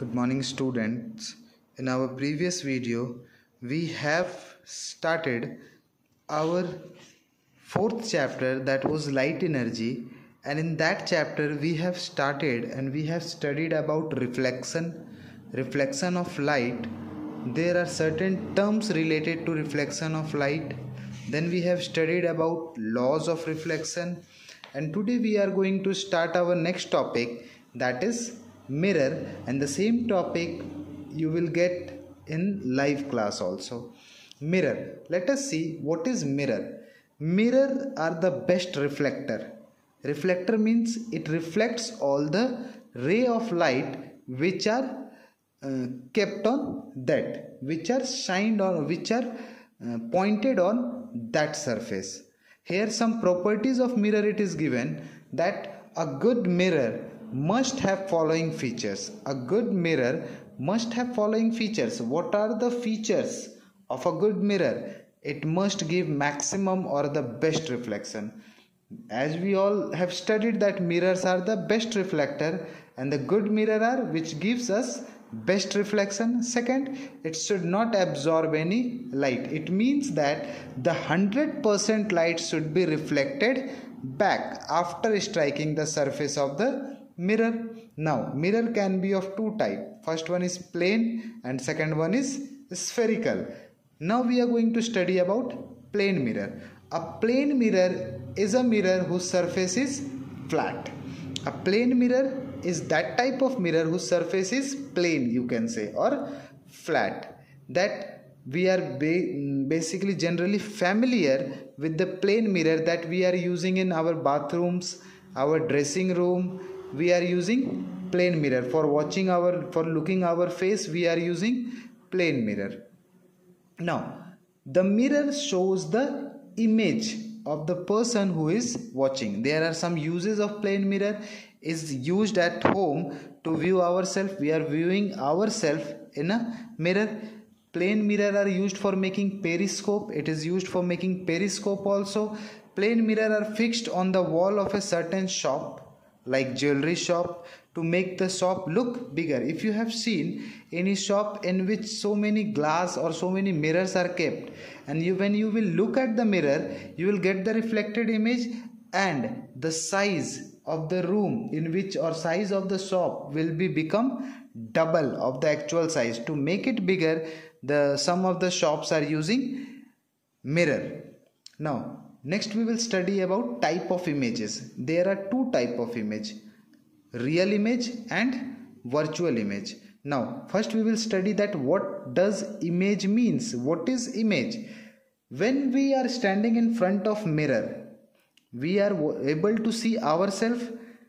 Good morning, students. In our previous video, we have started our fourth chapter, that was light energy, and in that chapter we have started and we have studied about reflection of light. There are certain terms related to reflection of light. Then we have studied about laws of reflection, and today we are going to start our next topic, that is mirror, and the same topic you will get in live class also. Mirror, let us see what is mirror. Mirror are the best reflector means it reflects all the ray of light which are kept on that, which are shined on, which are pointed on that surface. Here some properties of mirror it is given, that a good mirror must have following features. A good mirror must have following features. What are the features of a good mirror? It must give maximum or the best reflection. As we all have studied that mirrors are the best reflector, and the good mirror are which gives us best reflection. Second, it should not absorb any light. It means that the 100% light should be reflected back after striking the surface of the mirror. Now mirror can be of two types. First one is plane and second one is spherical. Now we are going to study about plane mirror. A plane mirror is a mirror whose surface is flat. A plane mirror is that type of mirror whose surface is plane, you can say, or flat. That we are basically generally familiar with the plane mirror that we are using in our bathrooms, our dressing room. We are using plane mirror for looking our face. We are using plane mirror. Now the mirror shows the image of the person who is watching. There are some uses of plane mirror. Is used at home to view ourselves. We are viewing ourselves in a mirror. Plane mirror are used for making periscope. It is used for making periscope also. Plane mirror are fixed on the wall of a certain shop, like jewelry shop, to make the shop look bigger. If you have seen any shop in which so many glass or so many mirrors are kept, and when you will look at the mirror, you will get the reflected image, and the size of the room in which, or size of the shop, will be become double of the actual size. To make it bigger, some of the shops are using mirror. Now next we will study about type of images. There are two type of image, real image and virtual image. Now first we will study that what does image means. What is image? When we are standing in front of mirror, we are able to see ourselves,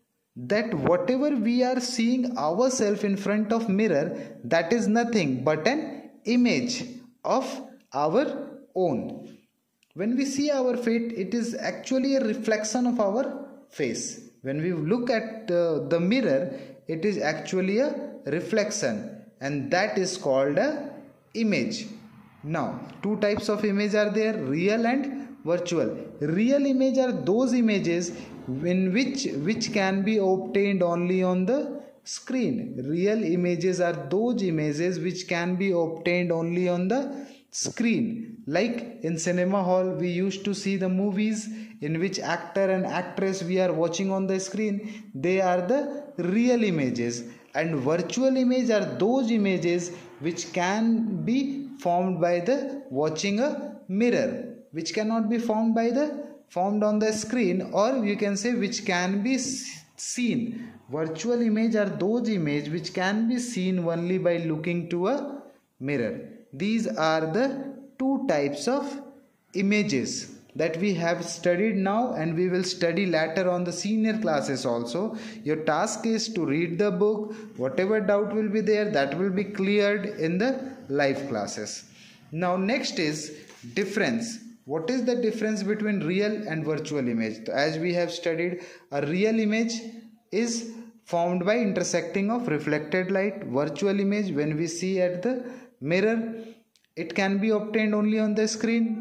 that whatever we are seeing ourselves in front of mirror, that is nothing but an image of our own. When we see our face, it is actually a reflection of our face. When we look at the mirror, it is actually a reflection, and that is called a image. Now two types of image are there, real and virtual. Real image are those images in which can be obtained only on the screen. Real images are those images which can be obtained only on the screen. Like in cinema hall, we used to see the movies in which actor and actress we are watching on the screen. They are the real images. And virtual image are those images which can be formed by the watching a mirror, which cannot be formed on the screen, or you can say which can be seen. Virtual image are those images which can be seen only by looking to a mirror. These are the two types of images that we have studied now, and we will study later on the senior classes also. Your task is to read the book. Whatever doubt will be there, that will be cleared in the live classes. Now next is difference. What is the difference between real and virtual image? As we have studied, a real image is formed by intersecting of reflected light. Virtual image, when we see at the mirror, it can be obtained only on the screen.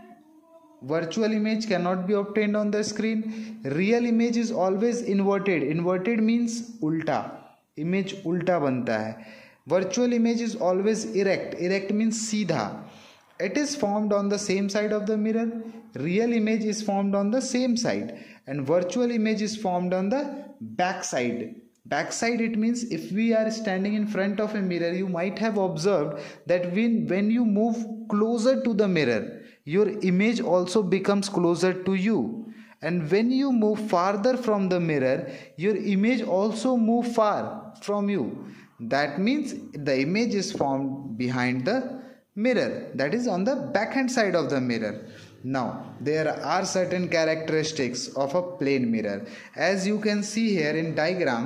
Virtual image cannot be obtained on the screen. Real image is always inverted. Inverted means ulta. Image उल्टा बनता है. Virtual image is always erect. Erect means सीधा. It is formed on the same side of the mirror. Real image is formed on the same side, and virtual image is formed on the back side. Back side, it means if we are standing in front of a mirror, you might have observed that when you move closer to the mirror, your image also becomes closer to you, and when you move farther from the mirror, your image also move far from you. That means the image is formed behind the mirror, that is on the back hand side of the mirror. Now there are certain characteristics of a plane mirror. As you can see here in diagram,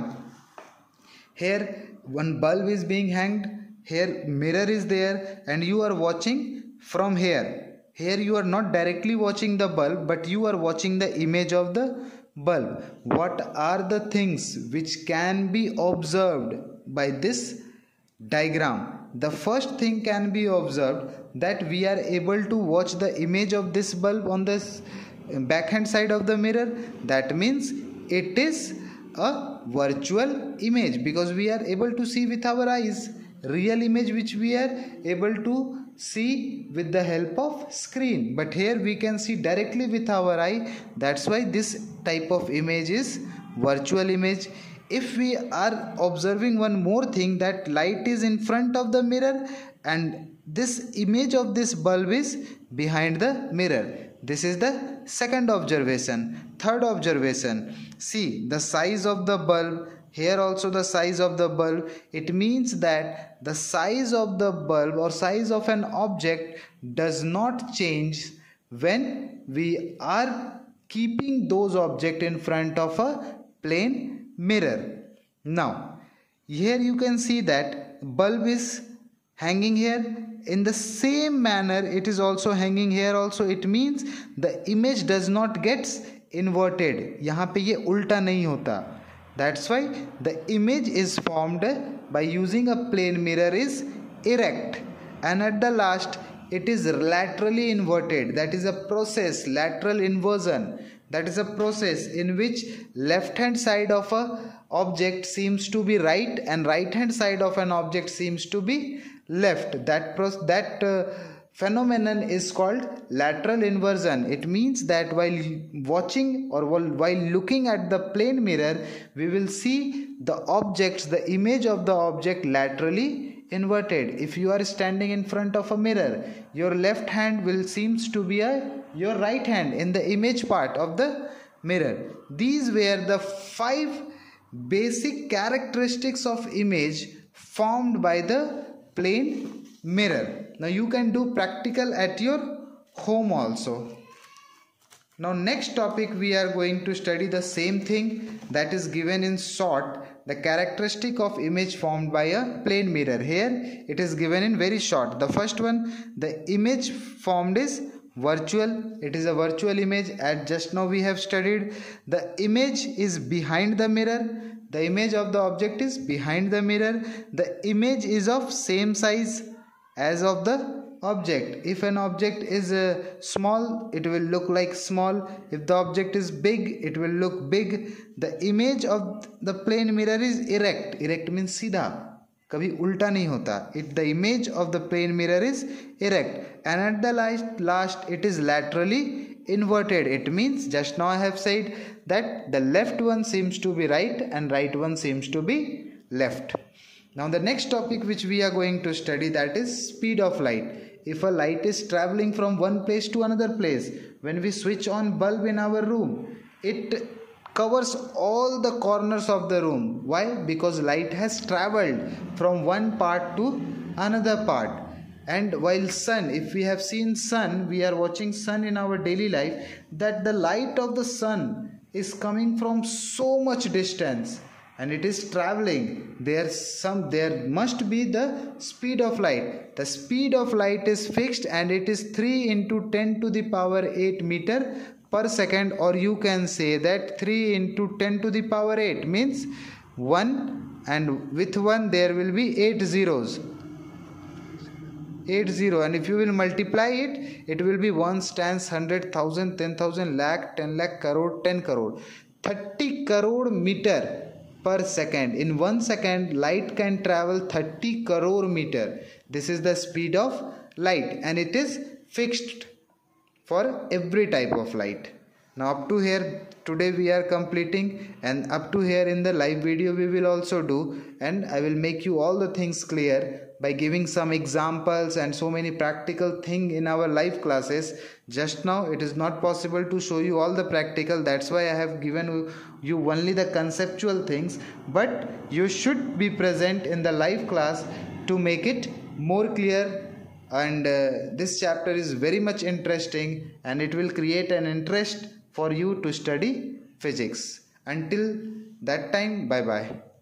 here one bulb is being hanged, here mirror is there, and you are watching from here. Here you are not directly watching the bulb, but you are watching the image of the bulb. What are the things which can be observed by this diagram? The first thing can be observed that we are able to watch the image of this bulb on this back hand side of the mirror. That means it is a virtual image because we are able to see with our eyes. Real image which we are able to see with the help of screen, but here we can see directly with our eye. That's why this type of image is virtual image. If we are observing one more thing, that light is in front of the mirror and this image of this bulb is behind the mirror. This is the second observation. Third observation, see the size of the bulb. Here also the size of the bulb. It means that the size of the bulb or size of an object does not change when we are keeping those objects in front of a plane mirror. Now here you can see that bulb is hanging here. In the same manner it is also hanging here also. It means the image does not get inverted. यहाँ पे ये उल्टा नहीं होता. That's why the image is formed by using a plane mirror is erect, and at the last it is laterally inverted. That is a process, lateral inversion. That is a process in which left hand side of a object seems to be right and right hand side of an object seems to be left. That phenomenon is called lateral inversion. It means that while watching or while looking at the plane mirror, we will see the objects, the image of the object laterally inverted. If you are standing in front of a mirror, your left hand will seems to be your right hand in the image part of the mirror. These were the 5 basic characteristics of image formed by the plane mirror. Now you can do practical at your home also. Now next topic we are going to study the same thing that is given in short, the characteristic of image formed by a plane mirror. Here it is given in very short. The first one, the image formed is virtual. It is a virtual image, as just now we have studied. The image is behind the mirror. The image of the object is behind the mirror. The image is of same size as of the object. If an object is small, it will look like small. If the object is big, it will look big. The image of the plane mirror is erect. Erect means सीधा, कभी उल्टा नहीं होता. The image of the plane mirror is erect, and at the last it is laterally inverted. It means just now I have said that the left one seems to be right and right one seems to be left. Now the next topic which we are going to study, that is speed of light. If a light is traveling from one place to another place, when we switch on bulb in our room, it covers all the corners of the room. Why? Because light has traveled from one part to another part. And while sun, if we have seen sun, we are watching sun in our daily life, that the light of the sun is coming from so much distance and it is traveling. There must be the speed of light. The speed of light is fixed and it is 3 into 10 to the power 8 meter per second, or you can say that 3 into 10 to the power 8 means 1, and with 1 there will be 8 zeros. 80, and if you will multiply it, it will be 1 tens, 100,000, 10,000, lakh, 10 lakh, crore, 10 crore. 30 crore meter per second. In 1 second, light can travel 30 crore meter. This is the speed of light, and it is fixed for every type of light. Now up to here today we are completing, and up to here in the live video we will also do, and I will make you all the things clear by giving some examples and so many practical thing in our live classes. Just now it is not possible to show you all the practical, that's why I have given you only the conceptual things, but you should be present in the live class to make it more clear. And this chapter is very much interesting, and it will create an interest for you to study physics. Until that time, bye bye.